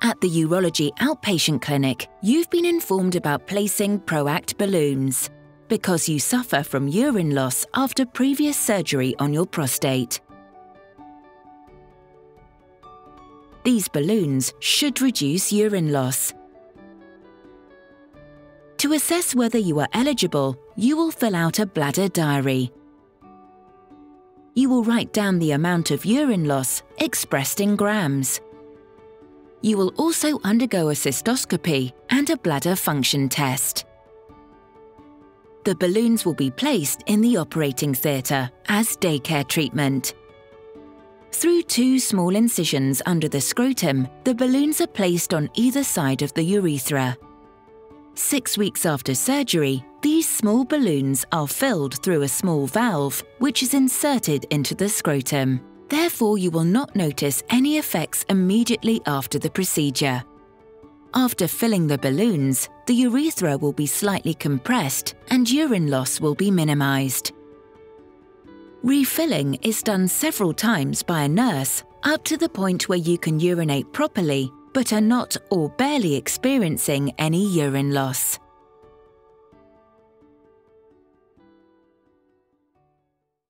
At the Urology Outpatient Clinic, you've been informed about placing ProAct balloons because you suffer from urine loss after previous surgery on your prostate. These balloons should reduce urine loss. To assess whether you are eligible, you will fill out a bladder diary. You will write down the amount of urine loss expressed in grams. You will also undergo a cystoscopy and a bladder function test. The balloons will be placed in the operating theatre as daycare treatment. Through 2 small incisions under the scrotum, the balloons are placed on either side of the urethra. 6 weeks after surgery, these small balloons are filled through a small valve which is inserted into the scrotum. Therefore, you will not notice any effects immediately after the procedure. After filling the balloons, the urethra will be slightly compressed and urine loss will be minimized. Refilling is done several times by a nurse up to the point where you can urinate properly but are not or barely experiencing any urine loss.